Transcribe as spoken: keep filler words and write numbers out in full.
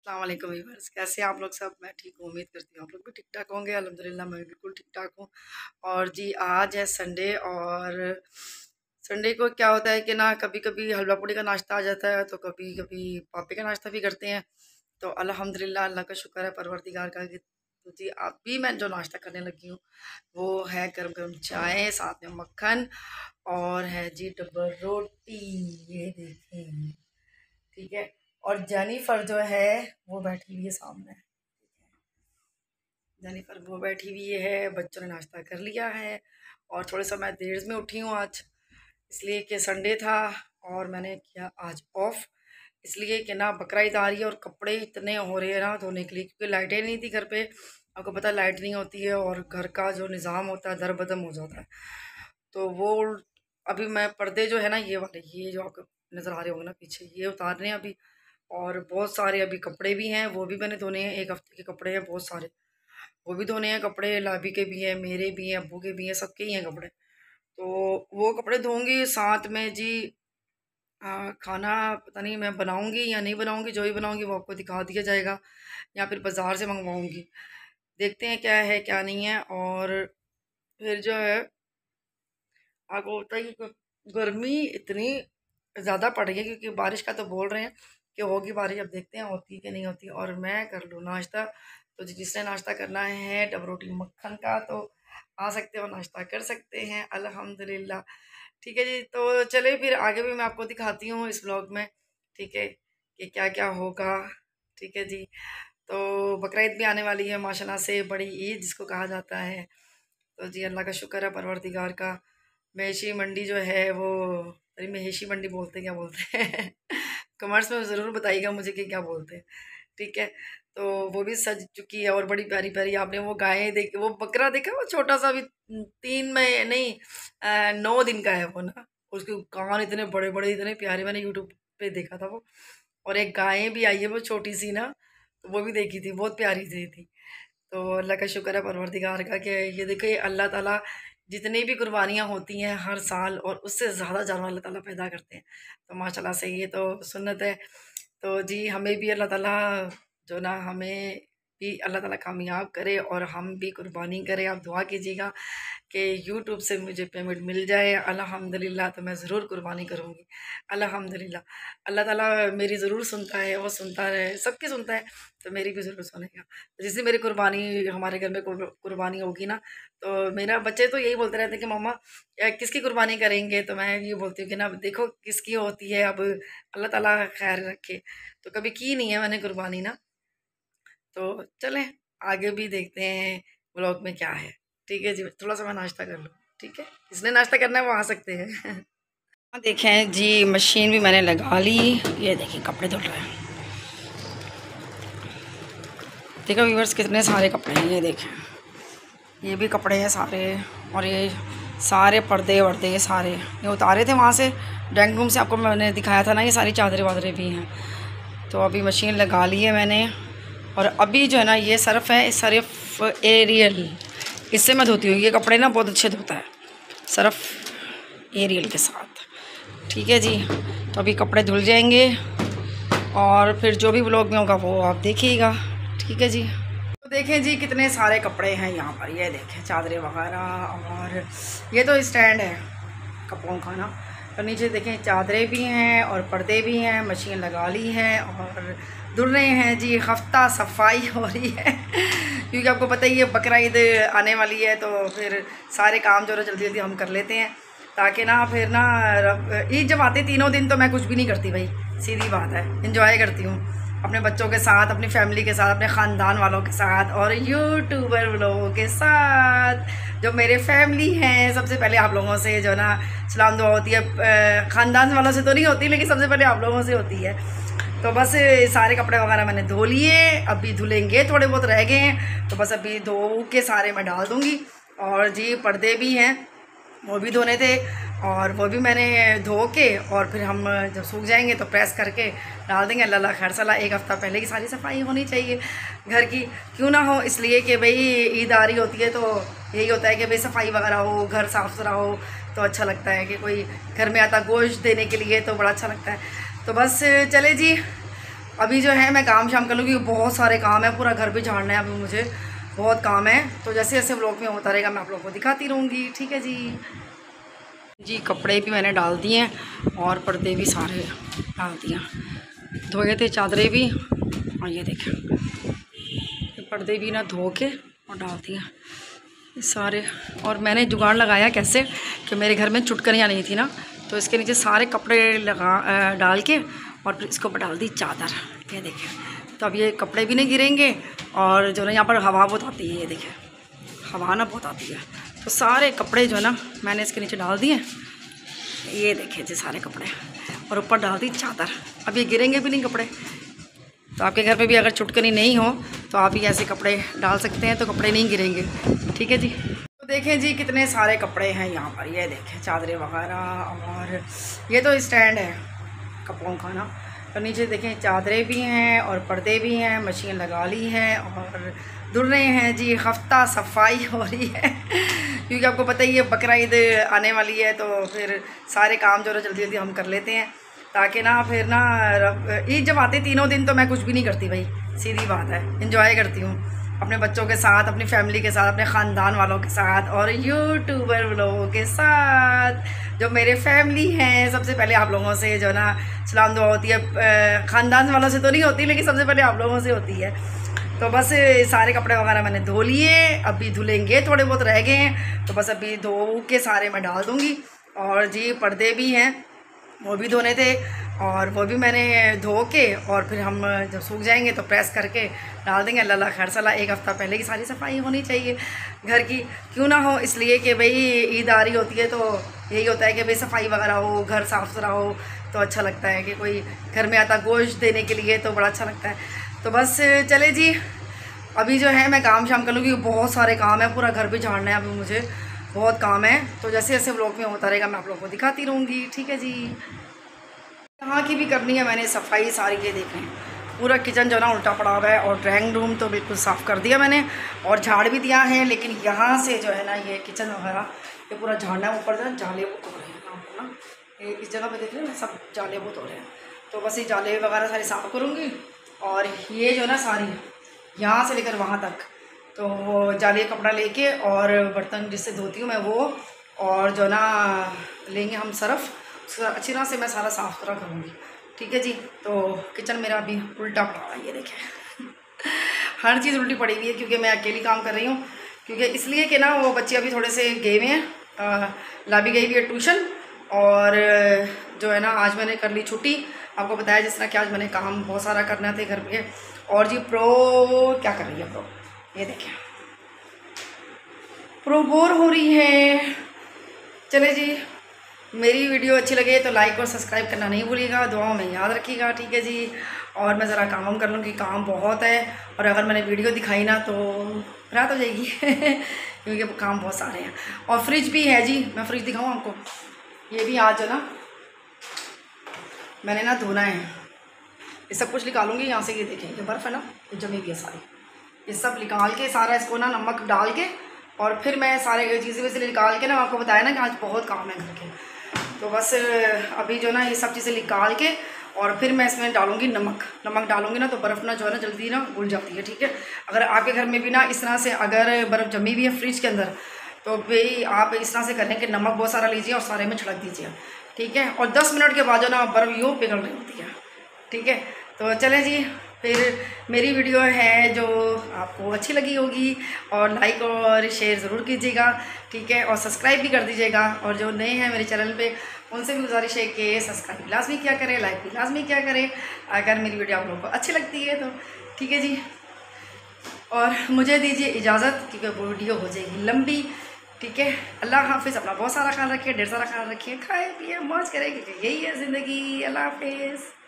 अस्सलाम वालेकुम व्यूअर्स, कैसे हैं आप लोग सब। मैं ठीक हूँ, उम्मीद करती हूँ आप लोग भी ठीक ठाक होंगे। अल्हम्दुलिल्लाह मैं भी बिल्कुल ठीक ठाक हूँ। और जी आज है संडे, और संडे को क्या होता है कि ना कभी कभी हलवा पूड़ी का नाश्ता आ जाता है, तो कभी कभी पापे का नाश्ता भी करते हैं। तो अल्हम्दुलिल्लाह अल्लाह का शुक्र है परवरदिगार का कि तो जी अभी मैं जो नाश्ता करने लगी हूँ वो है गर्म गर्म चाय, साथ में मक्खन, और है जी डबल रोटी। ये देखें, ठीक है। और जेनिफर जो है वो बैठी हुई है सामने। जेनिफर वो बैठी हुई है, बच्चों ने नाश्ता कर लिया है। और थोड़े समय देर में उठी हूँ आज, इसलिए कि संडे था और मैंने किया आज ऑफ। इसलिए कि ना बकरा ईद आ रही है और कपड़े इतने हो रहे हैं ना धोने के लिए, क्योंकि लाइटें नहीं थी घर पे। आपको पता है लाइट नहीं होती है और घर का जो निज़ाम होता है दर बदम हो जाता है। तो वो अभी मैं पर्दे जो है ना ये वाले, ये जो आपको नज़र आ रहे होंगे ना पीछे, ये उतारने हैं अभी। और बहुत सारे अभी कपड़े भी हैं, वो भी मैंने धोने हैं। एक हफ्ते के कपड़े हैं बहुत सारे, वो भी धोने हैं। कपड़े लाभी के भी हैं, मेरे भी हैं, अब्बू के भी हैं, सबके ही हैं कपड़े। तो वो कपड़े धोंगी, साथ में जी आ, खाना पता नहीं मैं बनाऊंगी या नहीं बनाऊंगी। जो ही बनाऊंगी वो आपको दिखा दिया जाएगा, या फिर बाज़ार से मंगवाऊंगी। देखते हैं क्या है क्या नहीं है। और फिर जो है आपको होता है कि गर्मी इतनी ज़्यादा पड़ रही है, क्योंकि बारिश का तो बोल रहे हैं कि होगी बारिश। अब देखते हैं होती है कि नहीं होती। और मैं कर लूँ नाश्ता। तो जी जिसने नाश्ता करना है डब रोटी मक्खन का, तो आ सकते हो नाश्ता कर सकते हैं अल्हम्दुलिल्लाह। ठीक है जी, तो चले फिर आगे भी मैं आपको दिखाती हूँ इस ब्लॉग में, ठीक है, कि क्या क्या होगा। ठीक है जी। तो बकरा ईद भी आने वाली है माशाल्लाह से, बड़ी ईद जिसको कहा जाता है। तो जी अल्लाह का शुक्र है परवरदिगार का। महेशी मंडी जो है वो, अरे महेशी मंडी बोलते हैं क्या बोलते हैं कमेंट्स में ज़रूर बताइएगा मुझे कि क्या बोलते हैं। ठीक है। तो वो भी सज चुकी है और बड़ी प्यारी प्यारी। आपने वो गायें देखी, वो बकरा देखा, वो छोटा सा भी, तीन में नहीं आ, नौ दिन का है वो ना। उसके कान इतने बड़े बड़े, इतने प्यारे, मैंने यूट्यूब पे देखा था वो। और एक गायें भी आई है वो छोटी सी ना, तो वो भी देखी थी, बहुत प्यारी सी थी। तो अल्लाह का शुक्र है परवरदिगार का कि ये देखिए अल्लाह ताला जितनी भी कुर्बानियाँ होती हैं हर साल, और उससे ज़्यादा जानवर अल्लाह ताला पैदा करते हैं। तो माशाल्लाह से ये तो सुन्नत है। तो जी हमें भी अल्लाह ताला जो ना, हमें भी अल्लाह ताला कामयाब करे और हम भी कुर्बानी करें। आप दुआ कीजिएगा कि यूट्यूब से मुझे पेमेंट मिल जाए अल्हम्दुलिल्लाह, तो मैं ज़रूर कुर्बानी करूँगी अल्हम्दुलिल्लाह। अल्लाह ताला मेरी ज़रूर सुनता है, वो सुनता है, सबकी सुनता है, तो मेरी भी ज़रूर सुनेगा। जिस दिन मेरी कुर्बानी, हमारे घर में कुर- कुर्बानी होगी ना, तो मेरा बच्चे तो यही बोलते रहते हैं कि मम्मा अ, किसकी कुर्बानी करेंगे। तो मैं ये बोलती हूँ कि ना देखो किसकी होती है, अब अल्लाह ताला खैर रखे। तो कभी की नहीं है मैंने कुर्बानी ना। तो चलें आगे भी देखते हैं व्लॉग में क्या है। ठीक है जी, थोड़ा सा मैं नाश्ता कर लूँ। ठीक है, जिसने नाश्ता करना है वो आ सकते हैं हाँ देखें जी, मशीन भी मैंने लगा ली। ये देखिए कपड़े धुल रहे हैं। देखो व्यूअर्स कितने सारे कपड़े हैं, ये देखें, ये भी कपड़े हैं सारे। और ये सारे पर्दे वर्दे ये सारे ये उतारे थे वहाँ से ड्राइंग रूम से, आपको मैंने दिखाया था ना, ये सारी चादरें वादरें भी हैं। तो अभी मशीन लगा ली है मैंने। और अभी जो है ना ये सर्फ़ है, सर्फ़ एरियल, इससे मैं धोती हूँ। ये कपड़े ना बहुत अच्छे धोता है सर्फ़ एरियल के साथ। ठीक है जी। तो अभी कपड़े धुल जाएंगे और फिर जो भी ब्लॉग में होगा वो आप देखिएगा। ठीक है जी। तो देखें जी कितने सारे कपड़े हैं यहाँ पर, ये देखें चादरें वगैरह। और ये तो स्टैंड है कपड़ों का ना। तो नीचे देखें चादरें भी हैं और पर्दे भी हैं। मशीन लगा ली है और धुल रहे हैं जी। हफ्ता सफाई हो रही है क्योंकि आपको पता ही है बकरा ईद आने वाली है, तो फिर सारे काम जो है जल्दी जल्दी हम कर लेते हैं, ताकि ना फिर ना ईद जब आते तीनों दिन तो मैं कुछ भी नहीं करती भाई, सीधी बात है। इंजॉय करती हूँ अपने बच्चों के साथ, अपनी फैमिली के साथ, अपने ख़ानदान वालों के साथ और यूट्यूबर लोगों के साथ जो मेरे फैमिली हैं। सबसे पहले आप लोगों से जो ना सलाम दुआ होती है, ख़ानदान वालों से तो नहीं होती, लेकिन सबसे पहले आप लोगों से होती है। तो बस सारे कपड़े वगैरह मैंने धो लिए, अभी धुलेंगे, थोड़े बहुत रह गए हैं, तो बस अभी धो के सारे मैं डाल दूँगी। और जी पर्दे भी हैं, वो भी धोने थे, और वो भी मैंने धो के, और फिर हम जब सूख जाएंगे तो प्रेस करके डाल देंगे। अल्लाह खैर सला, एक हफ़्ता पहले की सारी सफाई होनी चाहिए घर की, क्यों ना हो, इसलिए कि भाई ईद आ रही होती है तो यही होता है कि भाई सफाई वगैरह हो, घर साफ़ सुथरा हो, तो अच्छा लगता है कि कोई घर में आता गोश्त देने के लिए, तो बड़ा अच्छा लगता है। तो बस चले जी, अभी जो है मैं काम शाम कर लूँगी, बहुत सारे काम है, पूरा घर भी झाड़ना है अभी मुझे, बहुत काम है। तो जैसे जैसे व्लॉग में होता रहेगा मैं आप लोगों को दिखाती रहूँगी, ठीक है जी। जी कपड़े भी मैंने डाल दिए हैं और पर्दे भी सारे डाल दिए, धोए थे चादरें भी, और ये देखें ये पर्दे भी ना धो के और डाल दिया सारे। और मैंने जुगाड़ लगाया कैसे कि मेरे घर में चुटकनियाँ नहीं थी ना, तो इसके नीचे सारे कपड़े लगा डाल के और फिर इसके ऊपर डाल दी चादर, ये देखें। तो अब ये कपड़े भी नहीं गिरेंगे और जो ना यहाँ पर हवा बहुत आती है, ये देखें हवा ना बहुत आती है, तो सारे कपड़े जो है ना मैंने इसके नीचे डाल दिए, ये देखें जी सारे कपड़े, और ऊपर डाल दी चादर। अब ये गिरेंगे भी नहीं कपड़े। तो आपके घर पे भी अगर चुटकनी नहीं हो तो आप ही ऐसे कपड़े डाल सकते हैं, तो कपड़े नहीं गिरेंगे, ठीक है जी। तो देखें जी कितने सारे कपड़े हैं यहाँ पर, ये देखें चादरें वगैरह, और ये तो स्टैंड है कपड़ों का ना, और नीचे देखें चादरें भी हैं और पर्दे भी हैं, मशीन लगा ली है और धुल रहे हैं जी। हफ्ता सफाई हो रही है क्योंकि आपको पता ही है बकरा ईद आने वाली है, तो फिर सारे काम जो है जल्दी जल्दी हम कर लेते हैं, ताकि ना फिर ना ईद जब आती तीनों दिन तो मैं कुछ भी नहीं करती भाई, सीधी बात है। इंजॉय करती हूँ अपने बच्चों के साथ, अपनी फैमिली के साथ, अपने ख़ानदान वालों के साथ और यूट्यूबर लोगों के साथ, जो मेरे फैमिली हैं। सबसे पहले आप लोगों से जो ना सलाम दुआ होती है, ख़ानदान वालों से तो नहीं होती, लेकिन सबसे पहले आप लोगों से होती है। तो बस सारे कपड़े वगैरह मैंने धो लिए, अभी धुलेंगे, थोड़े बहुत रह गए हैं, तो बस अभी धो के सारे मैं डाल दूँगी। और जी पर्दे भी हैं, वो भी धोने थे, और वो भी मैंने धो के और फिर हम जब सूख जाएंगे तो प्रेस करके डाल देंगे। अल्लाह खैर सला, एक हफ़्ता पहले की सारी सफाई होनी चाहिए घर की, क्यों ना हो, इसलिए कि भाई ईद आ रही होती है तो यही होता है कि भाई सफाई वगैरह हो, घर साफ़ सुथरा हो, तो अच्छा लगता है कि कोई घर में आता गोश्त देने के लिए, तो बड़ा अच्छा लगता है। तो बस चले जी, अभी जो है मैं काम शाम कर लूँगी, बहुत सारे काम है, पूरा घर भी झाड़ना है अभी मुझे, बहुत काम है। तो जैसे जैसे व्लॉग में होता रहेगा मैं आप लोगों को दिखाती रहूँगी, ठीक है जी। यहाँ की भी करनी है मैंने सफाई सारी, ये देख रहे हैं पूरा किचन जो ना उल्टा पड़ा हुआ है, और ड्राइंग रूम तो बिल्कुल साफ़ कर दिया मैंने और झाड़ भी दिया है, लेकिन यहाँ से जो है ना ये किचन वगैरह ये पूरा झाड़ना है। ऊपर जो है जाले वो तोड़ रहे हैं आपको ना, ये इस जगह पे देख रहे हैं सब जाले वो तोड़ रहे हैं, तो बस ये जाले वगैरह सारी साफ़ करूँगी। और ये जो ना सारी यहाँ से लेकर वहाँ तक, तो वो जाली कपड़ा लेके और बर्तन जिससे धोती हूँ मैं वो, और जो ना लेंगे हम सरफ़, अच्छी तरह से मैं सारा साफ़ सुथरा करूँगी, ठीक है जी। तो किचन मेरा अभी उल्टा पड़ा हुआ है, ये देखें हर चीज़ उल्टी पड़ी हुई है, क्योंकि मैं अकेली काम कर रही हूँ, क्योंकि इसलिए कि ना वो बच्चे अभी थोड़े से गए हुए हैं, लाभी गई हुई है ट्यूशन, और जो है ना आज मैंने कर ली छुट्टी। आपको बताया जिस तरह कि आज मैंने काम बहुत सारा करना थे घर पे। और जी प्रो क्या कर रही है, प्रो ये देखें प्रो बोर हो रही है। चले जी, मेरी वीडियो अच्छी लगे तो लाइक और सब्सक्राइब करना नहीं भूलिएगा, दुआओं में याद रखिएगा, ठीक है जी। और मैं ज़रा काम कर लूँगी, काम बहुत है, और अगर मैंने वीडियो दिखाई ना तो रात हो जाएगी क्योंकि काम बहुत सारे हैं। और फ्रिज भी है जी, मैं फ्रिज दिखाऊँ आपको, ये भी आज जो ना मैंने ना धोना है, ये सब कुछ निकालूंगी यहाँ से। ये देखें ये बर्फ़ है ना, ये जमी हुई है सारी, ये सब निकाल के सारा इसको ना नमक डाल के, और फिर मैं सारे चीज़ें वैसे निकाल के ना आपको बताया ना कि आज बहुत काम है घर के, तो बस अभी जो ना ये सब चीज़ें निकाल के और फिर मैं इसमें डालूंगी नमक। नमक डालूंगी ना तो बर्फ़ ना जो है ना जल्दी ना घुल जाती है, ठीक है। अगर आपके घर में भी ना इस तरह से अगर बर्फ़ जमी हुई है फ्रिज के अंदर, तो भाई आप इस तरह से करें कि नमक बहुत सारा लीजिए और सारे में छिड़क दीजिए, ठीक है। और दस मिनट के बाद जो ना बर्फ़ यूँ पिघल रही होती है, ठीक है। तो चले जी, फिर मेरी वीडियो है जो आपको अच्छी लगी होगी और लाइक और शेयर ज़रूर कीजिएगा, ठीक है। और सब्सक्राइब भी कर दीजिएगा, और जो नए हैं मेरे चैनल पे उनसे भी गुजारिश है कि सब्सक्राइब लाजमी क्या करें, लाइक भी लाजमी क्या करें, अगर मेरी वीडियो आप लोगों को अच्छी लगती है तो, ठीक है जी। और मुझे दीजिए इजाज़त क्योंकि वीडियो हो जाएगी लंबी, ठीक है। अल्लाह हाफिज़, अपना बहुत सारा ख्याल रखिए, ढेर सारा ख्याल रखिए, खाए पिए मौज करें, क्योंकि यही है ज़िंदगी। अल्लाह हाफिज़।